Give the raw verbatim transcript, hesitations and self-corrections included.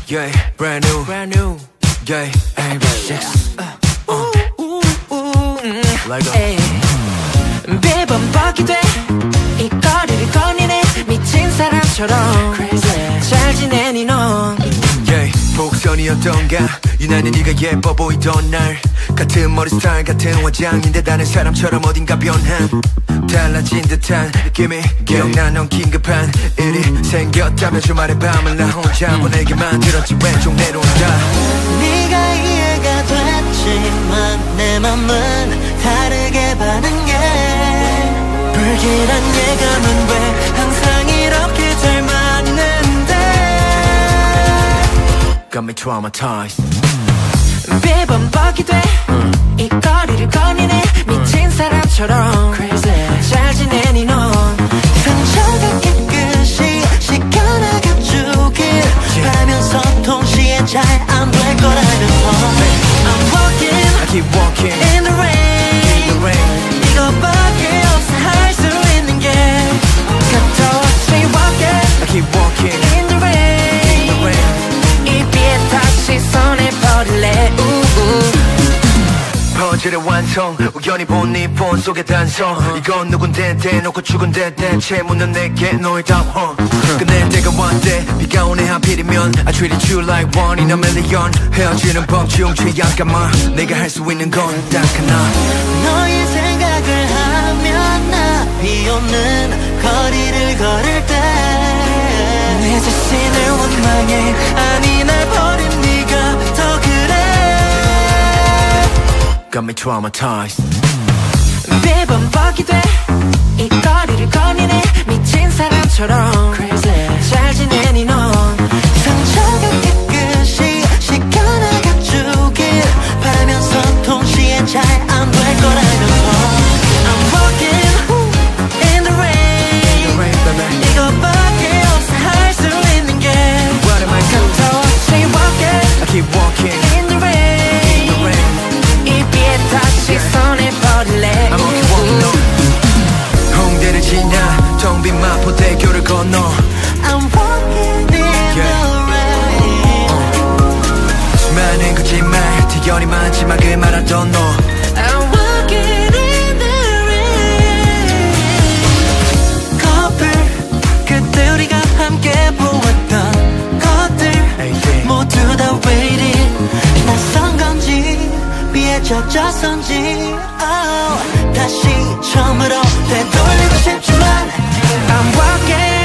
Yeah, brand new, brand new. Yeah, 에이비식스. Uh, uh. Like a 매번 뻑이 돼 이 거리를 거니네 미친 사람처럼 잘 지내니 넌 yeah, 복선이었던가 유난히 네가 예뻐 보이던 날 같은 머리 스타일 같은 화장인데 다른 사람처럼 어딘가 변한 달라진 듯한 느낌이 기억나 넌 긴급한 일이 생겼다면 주말의 밤을 나 혼자 보내게 만들었지 왼쪽 내려온다 네가 이해가 됐지만 내 맘은 다르게 반응해 불길한 예감은 왜 항상 이렇게 잘 맞는데 Got me traumatized 매번 뻑이 돼 이 거리를 거니네 미친 사람처럼 잘 지내니 넌 상처가 깨끗이 씻겨나가주길 하면서 동시에 잘 안 될 거라면서 I'm walking, I keep walking in the rain, in the rain. 이거밖에 없어 할 수 있는 게 가까워 Stay walking, I keep walking in the rain, in the rain. 이 비에 다시 손에 버릴래 퍼즐의 완성 우연히 본 네 폰 속의 단서 이건 누군데 대놓고 죽은데 대체 묻는 내게 너의 답헌 끝낼 때가 왔대 비가 오네 하필이면 I treated you like one in a million 헤어지는 법 중 최약감만 내가 할 수 있는 건 딱 하나 너의 생각을 하면 나 비오는 거리를 걸을 때 내 자신을 원망해 아니 날 버린 네가 더 그래 Got me traumatized 매번 뻑이 돼 이 거리를 거니네 미친 사람처럼 잘 지내니 넌 상처가 깨끗이 씻겨나가주길 바라면서 동시에 잘 안 될 거라면서 I'm walking in the rain, rain, baby. 이거밖에 없어 할 수 있는 게 What am I doing? 가까워 Stay walking I keep walking in the rain, in the rain. 이 비에 다시 손에 버릴래 I'm okay walking on 홍대를 지나 텅 빈 마포대교를 건너 I'm walking in Yeah. the rain 수많은 거짓말 티연이 마지막을 말하던 너 I'm walking in the rain 커플 그때 우리가 함께 보았던 것들 Hey, 모두 다 waiting 낯선 건지 비에 젖었던지 oh, 다시 처음으로 되돌리고 싶지만 I'm walking